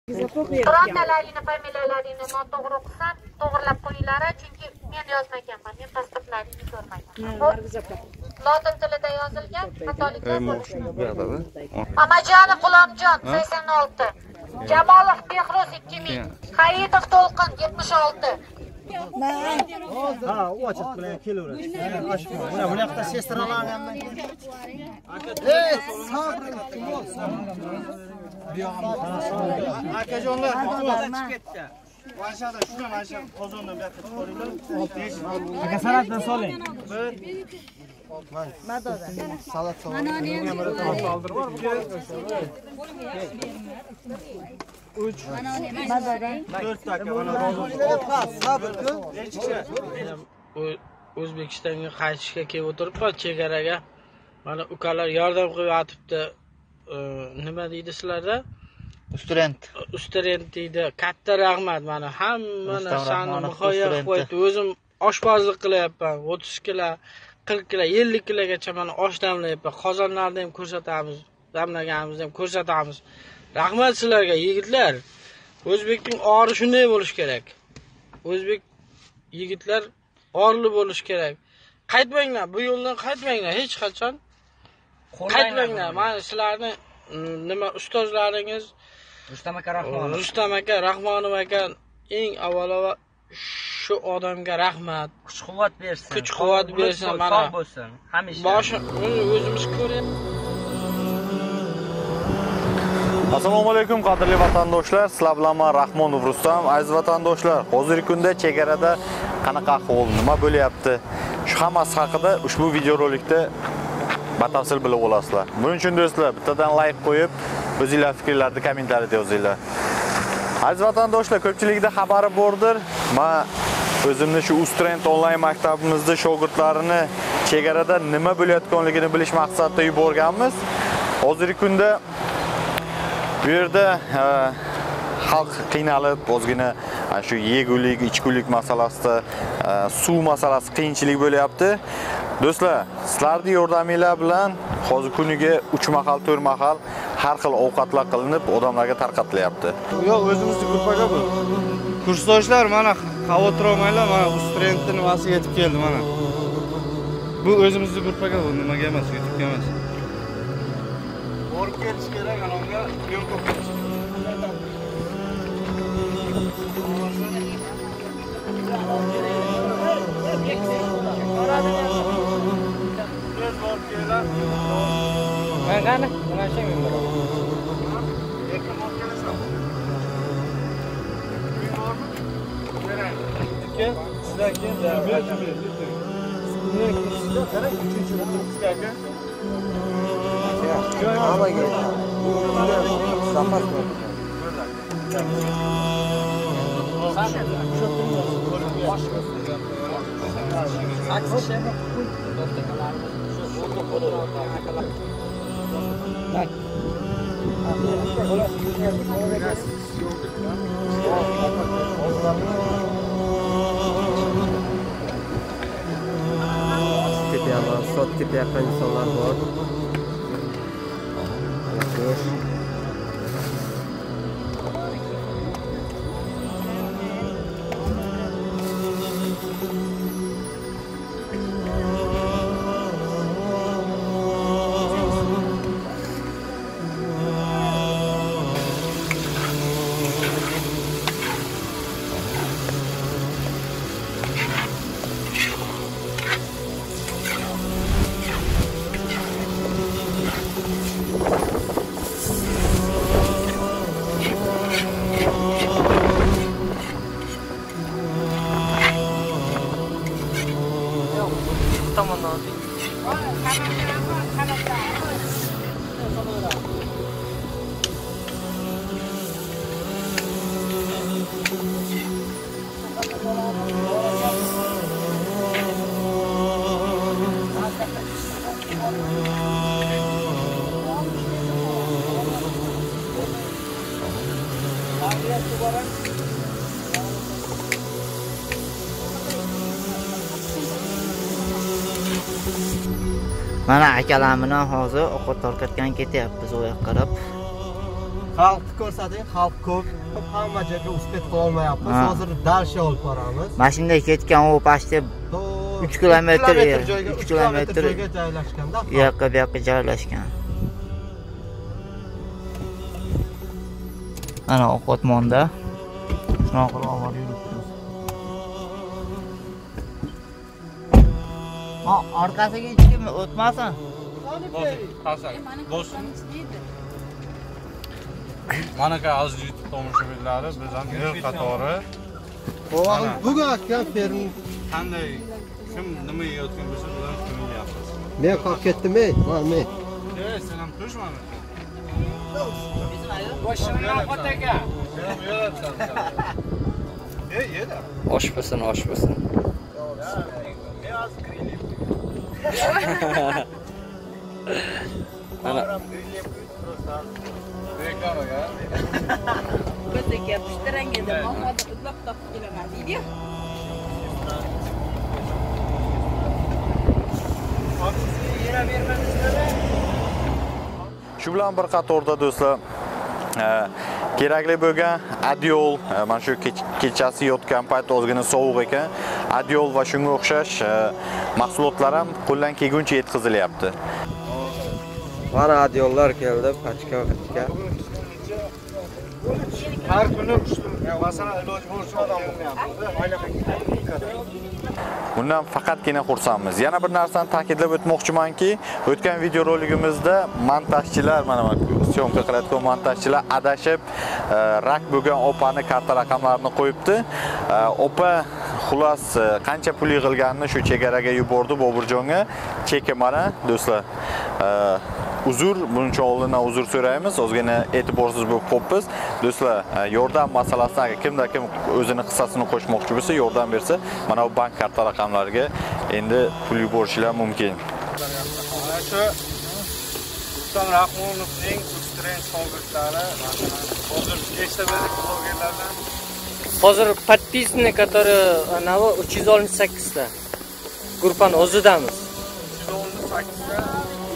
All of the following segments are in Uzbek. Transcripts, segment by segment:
Birontalaringni familiyalaringni noto'g'ri o'qisam, to'g'rilab qo'yinglar, chunki men yozmaganman. Men pasportlaringni ko'rmayman. Lotin tilida yozilgan xatoliklar bo'lishi mumkin. Amajonov G'ulomjon 86. Jamolov Behruz 2000. Hayitov To'lqin 76. Ha, u ochiq bilan kelaveradi. Mana bu yoqda sestralar ham. Sabr. Akajonlar, chiqib ketdi. Mashada shuna masha qozondan bu yoqqa chiqaringlar. Aka salatdan soling. 1 Madoda. Salat soling. Oldirib bor. 3 Madoda. 4 taka mana sabr. O'zbekistonga qaytishga kelib o'tiribman chegaraga. Mana ukalar yordam qilyapti. Nima deydi sizlarda? Usturent deydi. Katta rahmat. Mana hamma narsani muhayyo qilib qo'ydi. O'zim oshpazlik qilyapman. 30 kilo, 40 kilo, 50 kilagacha mana osh damlayapman. Qozonlarni ham ko'rsatamiz, damlaganimizni ham ko'rsatamiz. Rahmat sizlarga yigitlar. O'zbekning ori shunday bo'lish kerak. O'zbek yigitlar orli bo'lish kerak. Qaytmanglar, bu yo'ldan qaytmanglar hech qachon. Qaytmanglar. Mana sizlarni nima ustozlaringiz Rustam aka Rahmonov aka eng avvalo shu odamga rahmat. Kuch-quvvat bersin. Kuch-quvvat bersin. Mana bo'lsin. Hamisha. Boshi o'zimiz ko'ryapmiz. Assalomu alaykum qadrli vatandoshlar. Sizlar bilan men Rahmonov Rustam. Aziz vatandoshlar, hozirgi kunda chegarada qanaqa ahvol, nima bo'lyapti? Shu hammasi haqida ushbu videorolikda batafsil bilib olasizlar. Buning uchun do'stlar, bittadan like qo'yib, o'zingizlar fikrlarni kommentariyada yozinglar. Aziz vatandoshlar, ko'pchilikda xabari bordir. Men o'zimni shu Ustrend onlayn maktabimizda shogirdlarini chegarada nima bo'layotganligini bilish maqsadida yuborganmiz. Hozirgi kunda bu yerda xalq qiynalib, o'zgina shu yegulik, ichgulik masalasida, suv masalasi qiyinchilik bo'lyapti. Do'stlar, sizlarning yordaminglar bilan hozir kuniga 3 mahal, 4 mahal har xil ovqatlar qilinib, odamlarga tarqatilyapti. Yo'q, o'zimizning gruppaga bu. Kursdoshlar, mana xavotir olmanglar, mana Ustrendning nimasi yetib keldi mana. Bu o'zimizning gruppaga bu, nimaga emas, YouTube'ga emas. Borib ketish kerak, anonga yo'l ko'p. Mana nima sheng bor. Sizdan keyin Sot ketayotgan insonlar bor. Mana akalar bilan hozir ovqat tarqatgan ketyapmiz u yoqqa qarab. Xalqni ko'rsating, xalq ko'p. Hamma joyga uspet qila olmayapmiz. Hozir Darsha olib boramiz. Mashina ketgan u pastda 3 kilometr joyga joylashganda. Bu yoqqa joylashgan. Ana ovqatmonda. Shunaqa qilib olib yuribmiz. Orqasiga hech kim o'tmasin. Bo'lsin. Manaka aziz YouTube tomoshabinlari, biz ham el qatori. Bugun akam fermi Qanday kim nima yeyotgan bo'lsa, ularni ko'ryapmiz. men qolib ketdim-ey, men. Sen ham qo'shmami? Osh bo'lsin. Ana Reklamaga. Bizga pishtirang edi, hozir uzoq topib kelaman deydi. Shu bilan bir qatorda do'stlar, kerakli bo'lgan adiol, mana shu kechasi yotgan payt ozgina sovuq ekan, adiol va shunga o'xshash mahsulotlar ham qo'ldan kelguncha yetkazilyapti. mana adiollar keldi, pachka. Har kuni masalan iloji bo'lishi odam Bundan faqatgina xursandmiz. Yana bir narsani ta'kidlab o'tmoqchimanki, o'tgan videoroligimizda montajchilar, mana syomka qilayotgan montajchilar adashib rak bo'lgan opani karta raqamlarini qo'yibdi. Opa xullas qancha pul yig'ilganini shu chegaraga yubordi Boburjonga. Cheki mana do'stlar. Uzr, buncha oldindan uzr so'raymiz. Ozgina e'tiborsiz bo'lib qolibmiz. Do'stlar, yordam masalasida kimda kim o'zini hissasini qo'shmoqchi bo'lsa, yordam bersa, mana bu bank karta raqamlariga endi pul yuborishlar mumkin. Shu Rustam Rahmonovning Ustrend shogirdlari, hozir nechta blogerlardan? Hozir подписчик, который anavi 368 ta. Guruhning o'zidamiz. 368 ta.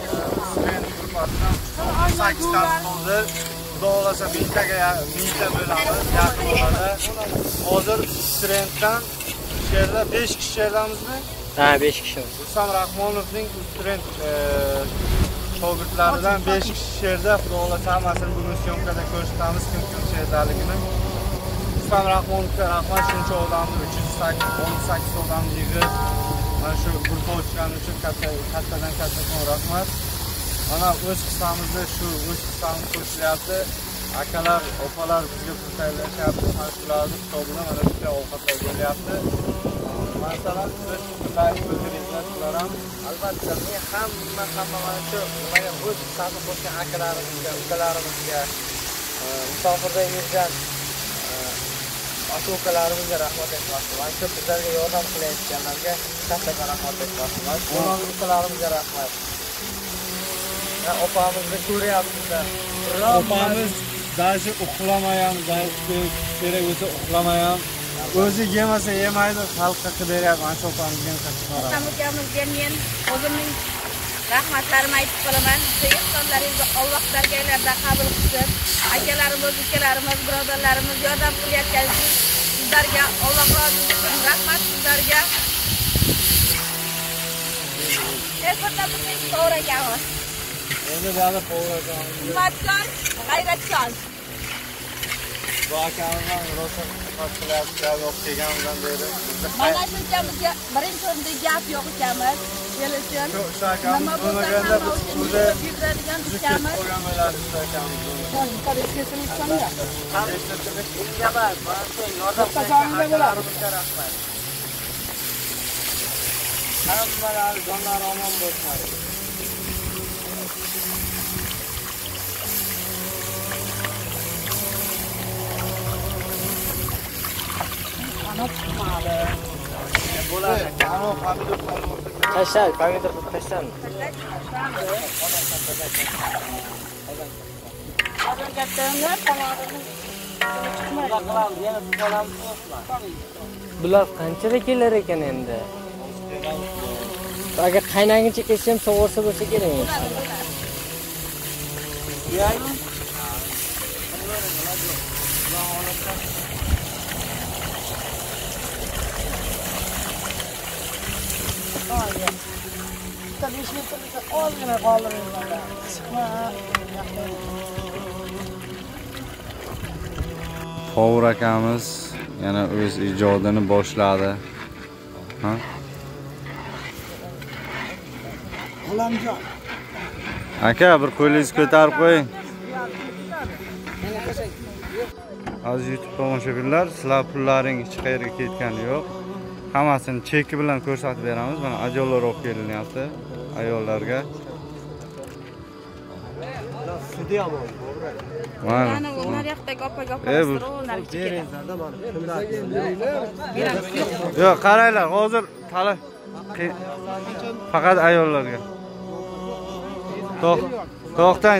8 ta hozir Xudo xolasa mingtaga bo'lamiz, yaqin orada. Hozir Strenddan shu yerda 5 kishi sherdamizmi? Ha, 5 kishimiz. Rustam Rahmonovning Strend shogirdlaridan 5 kishi sherda. Xudo xolasa hammasini bugun syomkada ko'rsatamiz, kim sherdaligini. Rustam Rahmonovga rahmat, shuncha odamni 318 odamni yig'ib mana shu guruh ochgani uchun kattadan kattakon rahmat. Mana o'z hissamizda shu o'z hissamiz qo'shilyapti. Akalar, opalar bizga pul tayyorlashyapti. Mana shularni hisobidan mana shunday ovqatlar bo'lyapti. Masalan, biz kunlari ko'rganingizlar ham albatta men hamma mana shu nimaga o'z hissamni qo'shgan akalarimizga, ukalarimizga, musofirda yurgan aka-ukalarimizga rahmat aytmoqchiman. Mana shu bizlarga yordam qilayotganlarga katta rahmat aytmoqchiman. Onalarimizga rahmat. Opamizni ko'ryapsizlar. Opamiz dashi uxlamayan, kerak bo'lsa uxlamayan. O'zi yemasa yemaydi, xalqqa qilib beryapti. Mana shu opamizga qattiq Akamizga men o'zimning rahmatlarimni aytib qolaman. Ehsonlaringizni Alloh dargohlarida qabul qilsin. Akalarimiz, ukalarimiz, birodarlarimiz yordam qilayotganingiz sizlarga Alloh rozi bo'lsin. Rahmat sizlarga. Ehsonlarimizni to'g'ragamiz. Endi bari qo'ygan. Himmatkor, g'ayratchan. Bu akamizdan rosa xizmat qilyapti, yo'q kelganimizdan beri. Mana shunchamiga birinchi o'rinda gap yo'q ekanmiz. Kelishim. Shu akamiz bo'lmaganda biz o'zi yuradigan ikamiz qolgan bo'lardi shu akamiz. Hammalari jonlari omon bo'lsin. Tashlar, pomidor tashlarmi? Bular qanchada kelar ekan endi? Agar qaynaguncha kelsa ham sovursa bo'lsa kerak. Qovur akamiz yana o'z ijodini boshladi. Ha? Alamjon. Aka, bir qo'lingizni ko'tarib qo'ying. Aziz YouTube tomoshabinlar, sizlar pullaring hech qayerga ketgani yo'q. Hammasini cheki bilan ko'rsatib beramiz. Mana ajollar olib kelinyapti ayollarga. Sudi ham bor. Mana ular yoqdagi opa-opalar ular ichida. Yo'q, qaranglar, hozir talab faqat ayollarga. To'xtang.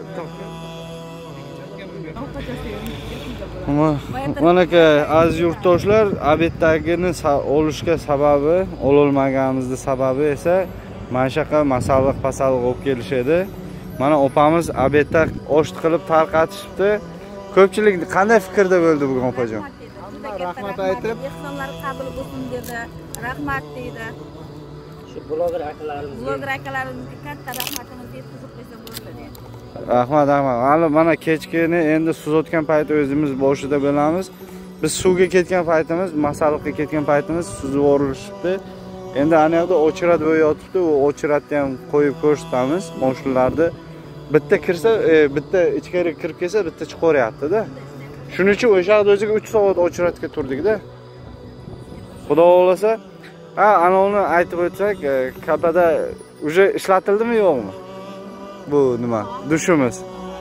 Mana aziz yurtdoshlar, obyektdagini olishga sababi, ololmaganimizning sababi esa mana shunaqa masalliq olib kelishadi. Mana opamiz obyektda oshti qilib tarqatishibdi. Ko'pchilik qanday fikrda bo'ldi bugun opajon? Rahmat aytib, ehsonlar qabul bo'lsin dedi. Rahmat deydi. Shu bloger akalarimizga katta rahmatimizni yetkazib qo'ysa bo'ldi dedi. Rahmat. Mana kechkini endi suzayotgan payt o'zimiz boshida bo'lamiz. Biz suvga ketgan paytimiz, masalliqqa ketgan paytimiz suzib yuborilishibdi. Endi ana yoqda o'chirat bo'yi yotibdi, u o'chiratni ham qo'yib ko'rsatamiz. Mashinalarni bitta kirsa, bitta ichkariga kirib kelsa, bitta chiqaryapti-da. Shuning uchun o'sha yerda o'ziga 3 soat o'chiratga turdik-da. Xudo xolasa, anavni aytib o'tsak, kapada uje ishlatildimi yo'qmi? Bu nima? Dushimiz.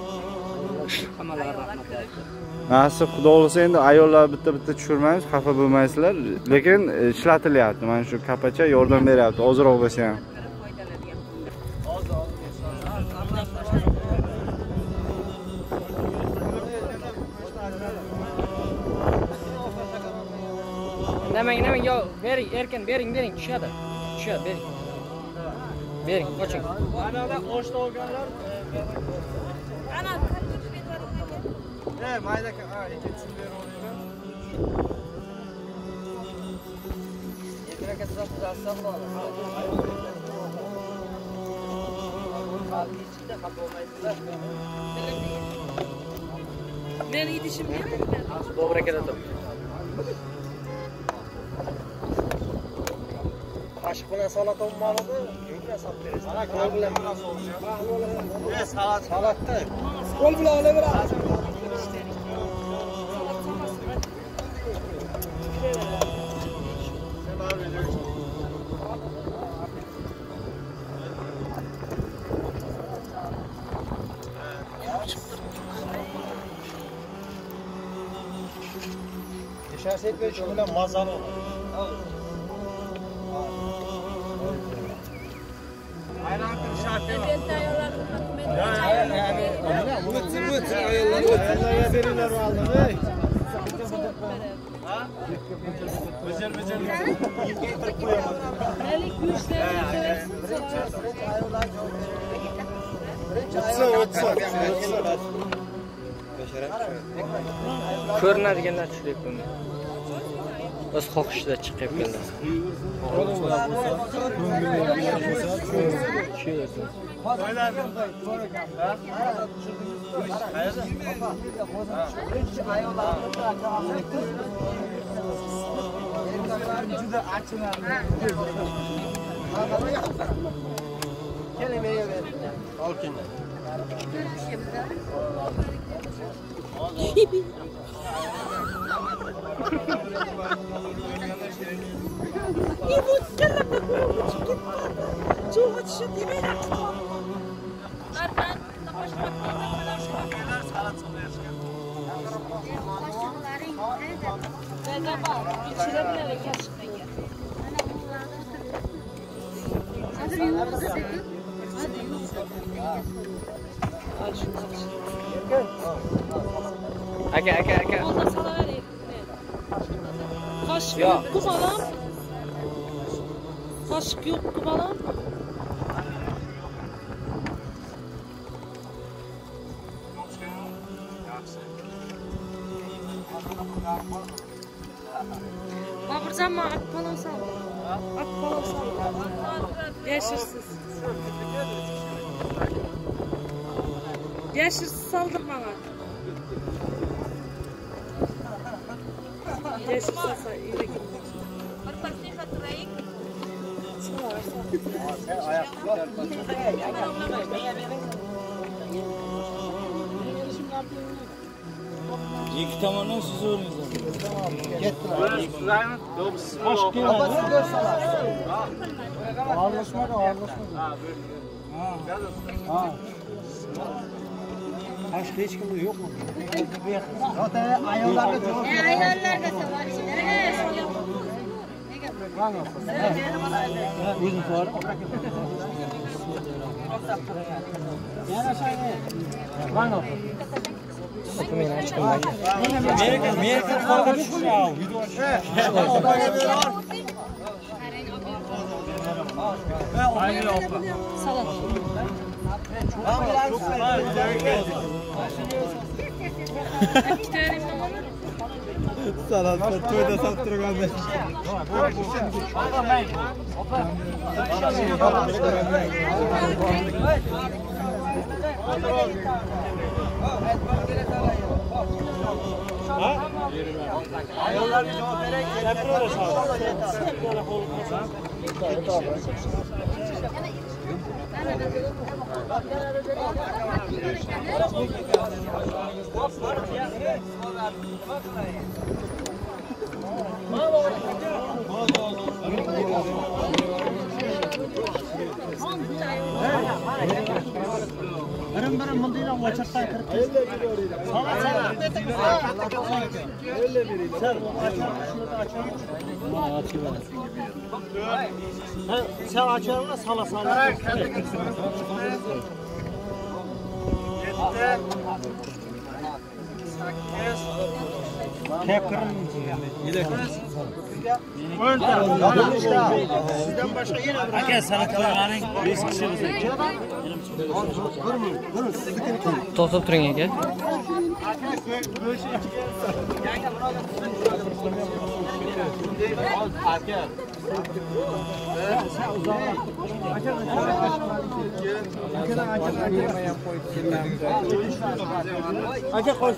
Nasib xudo xolasa endi ayollar bitta tushirmaymiz, xafa bo'lmaysizlar, lekin ishlatilyapti. Mana shu kapacha yordam beryapti, ozroq bo'lsa ham. Namang, yo, bering, erkin, bering, tushadi, bering. Bering, qoching. Mana oshni olganlar. Ana mayda ikkinchisini berib olayman. Yetraga tuzatsa bo'ladi. Ichida xafa bo'lmaysizlar. Men idishim nima? To'g'ri keladi. Qoshiq bilan salat olmadi, yumga solib berasiz. Mana qo'l bilan salatda. Qo'l bilan olaverasiz. Şahsiyet ve şöyle mazal olur. Aynen şahsiyet. Mıtsın ayarlar. Verirler vallahi. Ha? Becer. Getirip koyamadım. Melik güçleri Ko'rinadiganlar tushib qo'ydi. O'z xohishida chiqib keldi. Aka. Ondan sana vereyim. Kaşık yok ku balam. Kaşık yok ku balam. Baburcan mı? Akpalov saldı. Akpalov saldı. Yaşırsız. Yaşırsız saldır bana. Yaşırsız salsa iyi de gitmek. İki tamandan siz oynayacağız. Hoş geldin. Ağırlaşmadı. Başka hiç kim yok mu? Zaten ayollarda cevap veriyor. Ayollarda var işte. Uzun sonra. Yana şahane. Lan o. Meni chiqim ben. Amerika farkı düşmüş ya. Aynı opa. Salat. Salat toyda sattırganda. Ayollar bir cevap vererek yapıyorlar sağ. Barın mındıyla uçaktan kırıp. Sen açar mı sala sala? Hep kırmızı. Yedek. Sizden başka yine var. Aka sana koyarın 5 kişi bize. To'xtab turing aka. Aka qo'sh.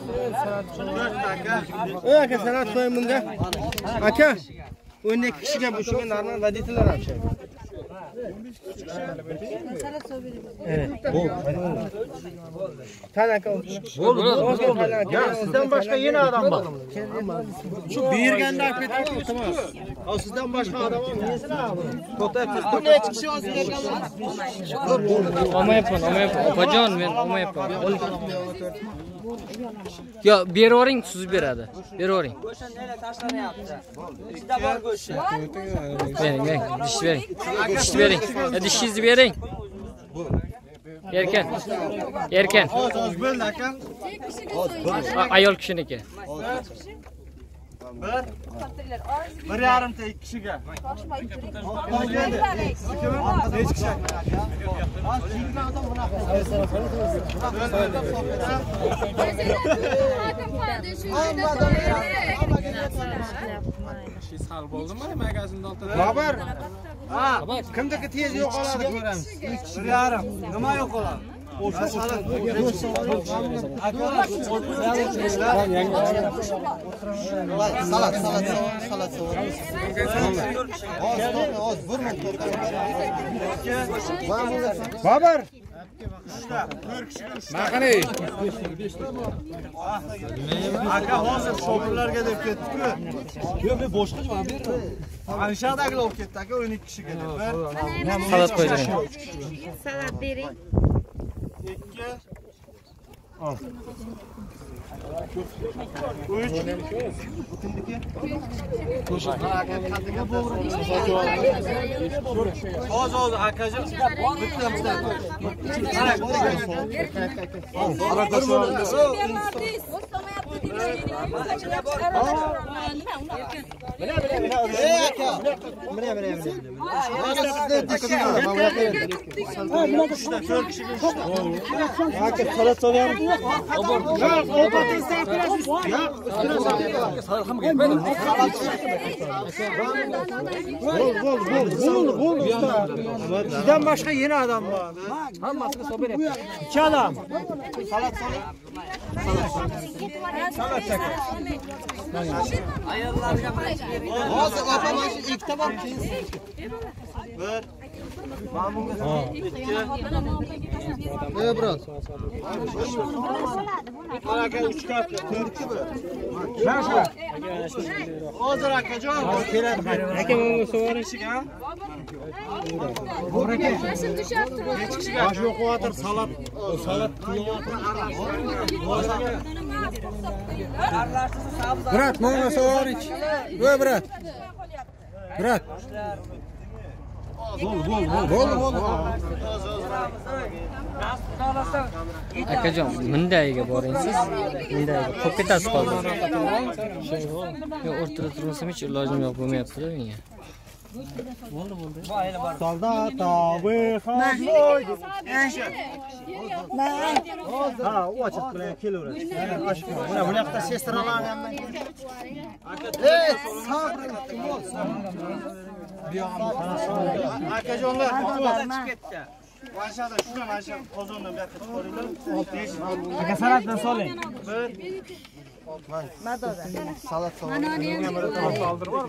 Aka sanat qo'ying bunga. Aka 12 kishiga bu shunga normal voditellar ham shay. Evet. Tanaka. Ya sizden başka yine adam var. Şu birgende akıtmak tutmaz. O sizden başka adam var. Niyesine abi? Bu ne çıkışı olsun Olmayapman. Opajon men olmayapman. Yo, beravering, suzib beradi. Beravering. Go'shtni nega tashlanyapti? Ichida bor go'sht. Bering, dishni bering. Dishingizni bering. Erkan. Oz bo'ldi aka. Ayol kishiniki. Bir yarımta 2 kishiga. Hech kishi. Hal bo'ldimi magazinda o'tirib? Babar. Ha, kimdagi tez yo'qoladi ko'ramiz. 1 yarim. Nima yo'qoladi? Babar. Maqani. Aka hozir shopirlarga deb ketdi-ku. Yo'q, men boshqa javob berdim. Anshadagilar olib ketdi aka 12 kishiga deb. Salat qo'ydiring. Salat bering. 2 al. 3 Hozir akajon bitta Sizden başka yeni adam var. Hammasını sohbet et. 2 adam. Salat solayım. Salat çek. Ayarlarga hozir opam ikki tabaq keyin. 1 Mamunga. 2 brat. Aka 3 kart, 4 bir. Shasha. Hozir akajon. Keladi. Aka menga so'rashik, ha? Bo'raka. Bosh yo'qotir, salat qilyapti. Brat, menga so'rashik. Voy brat. Brat. Bol. Akajon, Mindayga boring siz. Mindayga qolib ketasiz hozir. Yo'q, o'rtada turmasam hech ilojim yo'q bo'lmayapti-da menga. Bo'ldi. Soldat abi xamoy. Ha, u ochiq bilan kelaveradi. Mana bu yoqda sestralarni sabr. Akajonlar, Varshada shuna mana qozondan bu yoqqa qo'yinglar. Aka salatdan soling. 1 Madoda. Salat soling. Soldirib bor.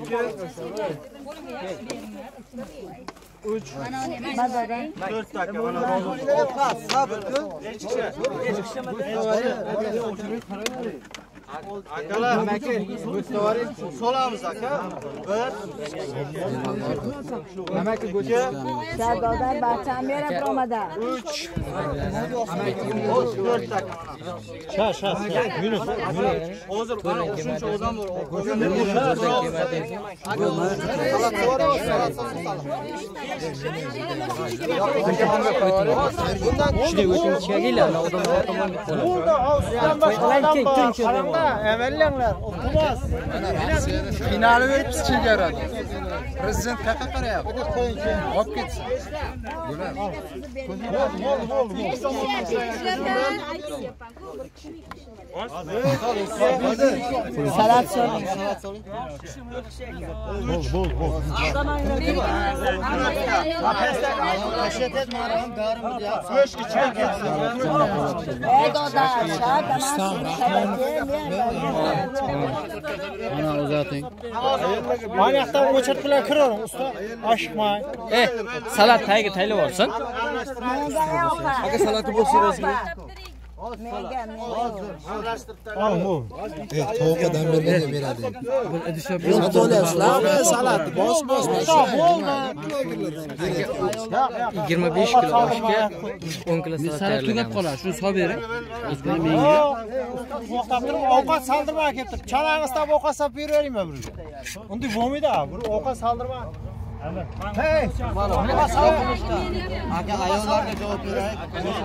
3 Madoda. 4 taka mana rozon. Sabr ku. Akalar, solamiz aka. 1 Amaki go'ja. Sardodar barcham berib omada. 3 4 taka. Sha. Yunus. Hozir shuncha odam bor. Shunday o'tib chiqaginglar, odamlar tomonga qo'ying. Burada Avstriyadan boshqa odam bor. Qarangda, evellanglar. O'qibas. Finali verib biz chegaradi. Prezident qayerga qarayapti? Olib ketsin. Salat soling. Bol. Ana uzating. Mana yoqdan o'chirib bilan kiravering usta. Oshiqmang. Salat tagiga taylab olsin. Aka salati bo'lsa o'zingizga. Tovuqqa dam berganda beradi. Salat, bos. 25 kilo oshga 10 kilo salat tayyorlagan. Qolar, shuni solib bering. To'xtab turib, ovqat saldirmay kelib turib, chanangizdan ovqat solib beraveringmi birga? Unday bo'lmaydi, bir ovqat saldirmay. Hey, mana aka ayollarga javob beraylik.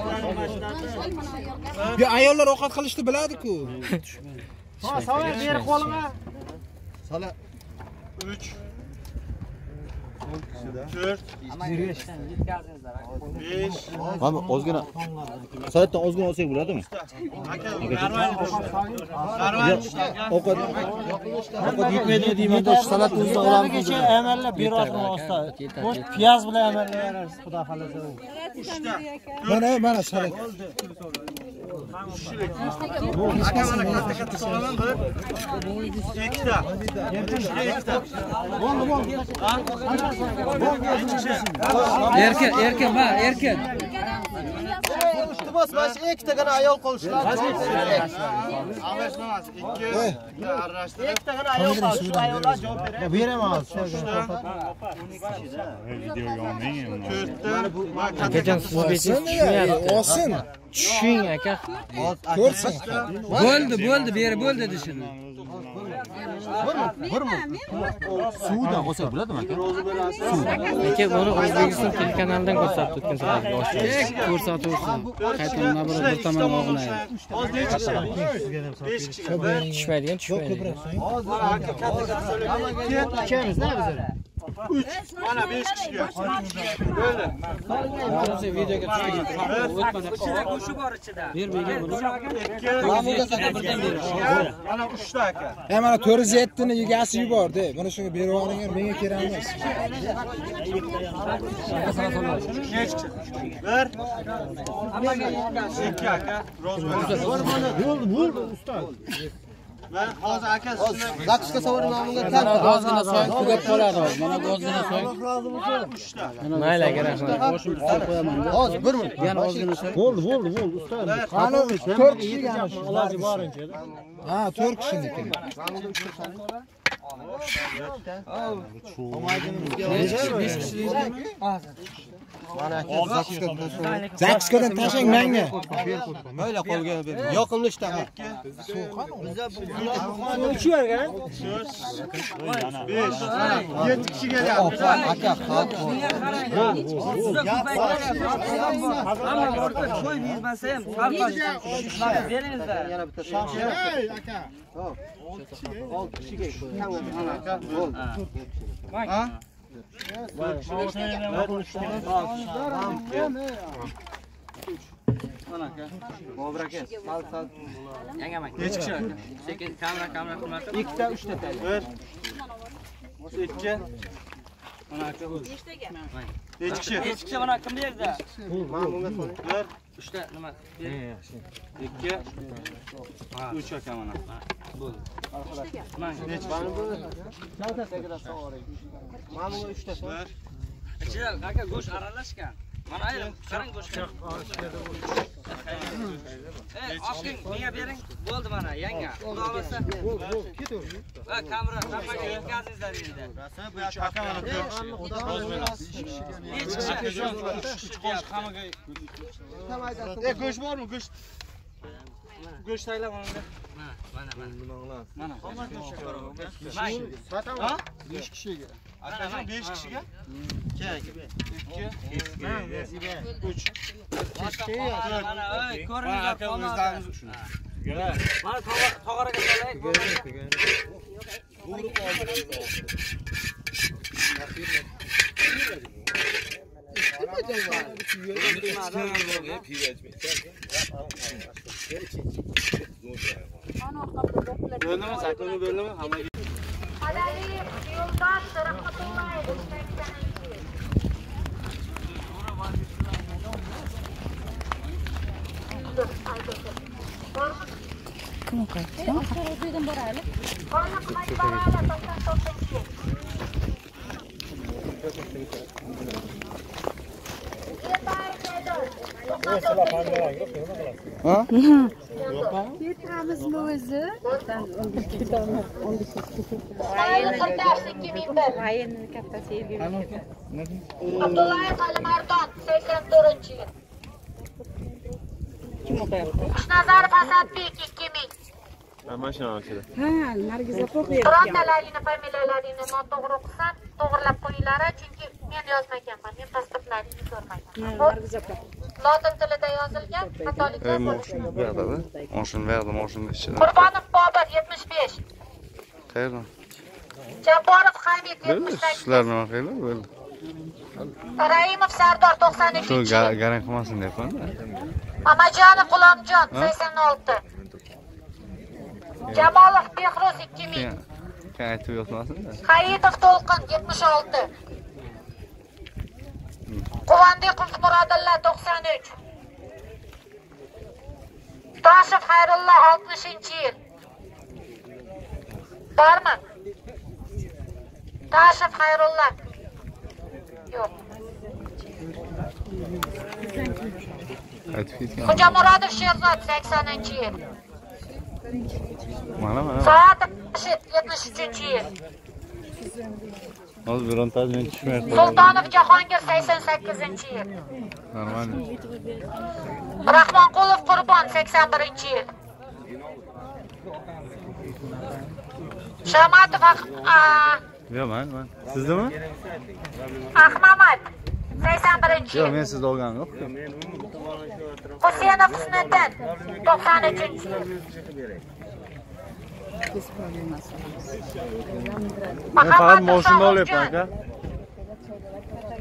Bu ayollar ovqat qilishni biladi-ku. Ha, savol berib qo'lingga. Salat 3 4 5 Mana ozgina salatdan ozgina olsak bo'ladimi? Ovqat yetmaydi deyman, salat o'zida olamiz. Amallab berasizmi usta? Bosh piyoz bilan amallayverasiz, xudo xolasa. Mana salat. Aka mana katta solaman bir. 2 ta. Bo'ldi. Erken. Iltimos, mana shu ikkitagina ayol qo'lishlar. Avashmas, 2 aralashtirib. Ikkitagina ayol qolish, shu ayollar javob beradi. Beraman. Video yoming. 4ta. Akajon, siz betingiz tushmayapti. Olsin. Tushing aka. Ko'rsin. Bo'ldi, bo'ldi dishini. Birmi? Suvdan olsak bo'ladimi aka? Aka, buni O'zbekiston telekanalidan ko'rsatib o'tgan salatga oshirib. Ko'rsatuvsin. Qaytadan bir tomon og'inaydi. 5 kishiga. Tushmaydigan tushmaydi. Hozir aka katta so'layman. Ikamiz-da biz. 3. Mana 5 kishiga. Bo'ldi. Hozir videoga tushgan. Ichida go'shi bor ichida. Bermagan buni. 2. Mana 3 ta aka. Mana 407 ni egasi yubordi. Buni shunga berib oling, menga kerak emas. Nechi? 1. 2 aka. Bo'ldi usta. Ben hozir aka sizning Zaksga savorim nomida mana gazgina so'ng tugab qoladi hozir. Mana gazgina so'ng. Mayli aka rahmat. Boshim olib qo'yaman. hozir 1 minut. Yana ozgina so'ng. Bo'ldi usta. Qani 4 kishiga iloji borincha. Ha, 4 kishiniki. Zakskadan tashlang menga. Mayli qo'lga ber. Yoqimli ishda. Uch bergan. 5. 7 kishi kelyapti. Aka, Beringizlar. yana bitta aka. 6 kishiga. Bo'ldi. Ha? Nechi kishi aka? Sekin kamera qilmasin. 2 ta 3 ta. 1. 2. Mana aka 3. Nechi kishi? Nechi kishi mana kim berdi? Men bunga so'rayman. 1. 3 ta nima? 2. 3 aka mana. Bo'ldi. Nechi? Men bunga 3 ta so'rayman. Ichida aka go'sht aralashgan. Mana ayrim qarang go'shtga. Oshing menga bering. Bo'ldi mana yanga. Xudo olsa. Va kamera hammaga yetkazingizlar endi. Bu yoq aka mana 4 kishi. Nechi kishi? 3 qo'sh qamaga. Go'sht bormi? Go'sht tayyorlab mana. Mana. Mana. Ha? 5 kishiga. Aka 5 kishiga? 2. 3. Mana oy ko'ringizlar qolmadi. Mana tog'oraga solay. Bo'ldimi? Sakoni bo'ldimi? Hammaga. Madaniy yo'ldosh Rahmatullayeva. Kim qaytdi? Aşağıdan boraylik. Qonliq Maybarali 94-yil. Yetamizmi o'zi? Rayonning kattasi Ergin. Abdullayev Alimardon 84-yil. Kim o'qiyapti? Xushnazarov Asadbek 2000. Mashina ochdi. Ha, Nargiz opa o'qiyapti. Birontalaringni familiyalaringni noto'g'ri o'qisan, to'g'rilab qo'yinglar, chunki men yozmaganman. Men pasportlaringni ko'rmayman. Nargiz opa. Lotin tilida yozilgan xatoliklar bo'lishi mumkin. Moshinni ichida. Qurbonov Bobur 75. Qayerdan? Jabborov Hamid 78. Sizlar nima qildi? Bo'ldi. Raimov Sardor 92. Shu garang qilmasin deyapman. Amajonov G'ulomjon 86. Jamolov Behruz 2000. Kan aytib yotmasin-da. Hayitov To'lqin 76. Quvondiqov Murodilla 93. Toshif Xayrullo 60-yil. Bormi? Toshif Xayrullo. Yo'q. Aytib ketgan. Xo'jamurodov Sherzod 80-yil. Mana. Soatov Rashid 73-yil. Hozir birontasi men tushmayapti. Sultonov Jahongir 88-yil. Normal. Rahmonqulov Qurbon 81-yil. Shamatov Yo'q, men. Sizdimi? Ahmamat 81-yil. Yo'q, men sizni olganim yo'q. Husenov Husniddin 93-yil. Men faqat moshinni olyapman aka.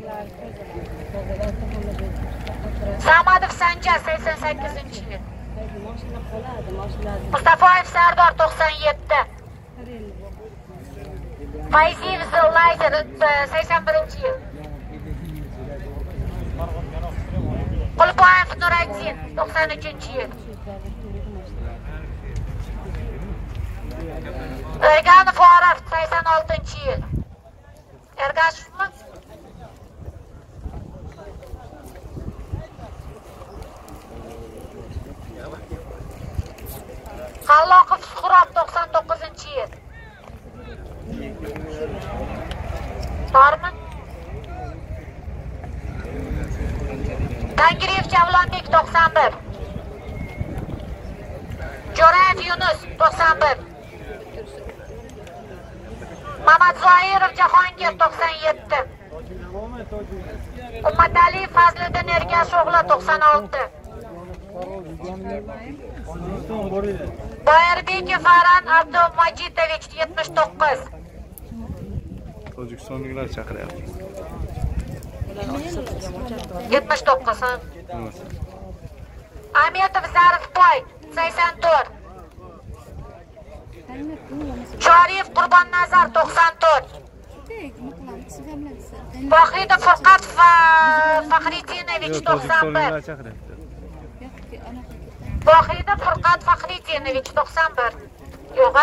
Samadov Sanjar 88-yil. Mustafoyev Sardor 97. Fayziyev Zillayzer 81-yil. Qulboyev Nuriddin 93-yil. Erganov Faraf 86-yil. Ergashevmi? Xalloqov Suhrab 99-yil. Bormi? Tangriyev Javlonbek 91. Jo'rayev Yunus 91. Mamad Zoirov Jahongir 97. Ummataliyev Fazliddin Ergasho'g'li 96. Boyarbekov Faran Abdumajidovich 79. Tojikistonliklar chaqiryapti. 79 ha. Ametov Zarifboy 84. Choriyev Qurbonnazar 94. Vohidov Furqatov Faxriddinovich 91. Vohidov Furqat Faxriddinovich 91. Yo'q.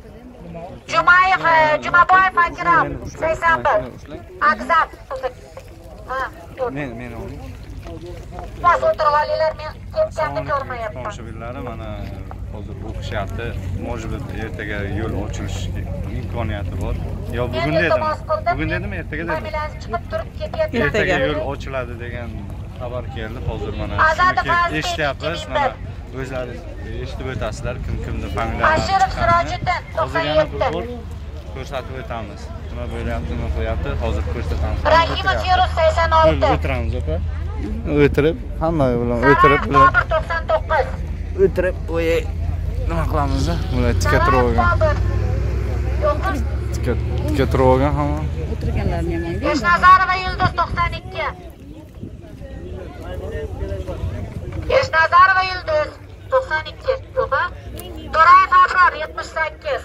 Jumaboyev Akram 81. Akzam. Men oling. Bas o'tirib olinglar, men ketganini ko'rmayapman. Tomoshabinlar mana hozir o'qishyapti. Может быть, ertaga yo'l ochilish imkoniyati bor. Yo bugun dedim. Bugun dedim, ertaga dedim. Familiyasi chiqib turib ketyapti. Ertaga yo'l ochiladi degan xabar keldi. Hozir mana eshityapmiz. Mana o'zlaringiz eshitib o'tasizlar, kimni familiyasi. Ashirov Sirojiddin 97. Ko'rsatib o'tamiz. Nima bo'lyapti, nima qo'yapti, hozir ko'rsatamiz. Rahimov Feruz 86. O'tiramiz opa. O'tirib, hamma bilan o'tirib, 99. o'tirib, nima qilamiz? Bular tikka turib olgan. Yo'qmi? Tikka turib olgan hamma. O'tirganlarni ham. Eshnazarova Yulduz 92. Eshnazarova Yulduz 92. Yo'q. To'rayev Abror 78.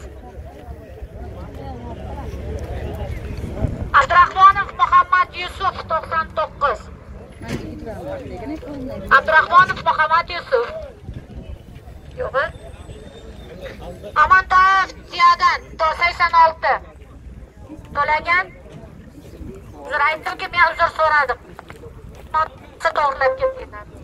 Abdurahmonov Muhammad Yusuf 99. Abdurahmonov Muhammad Yusuf. Yo'q. Amantayev Ziyodan 86. To'lagan. Uzr aytdimki, men uzr so'radim. To'g'rilab ketdinglar.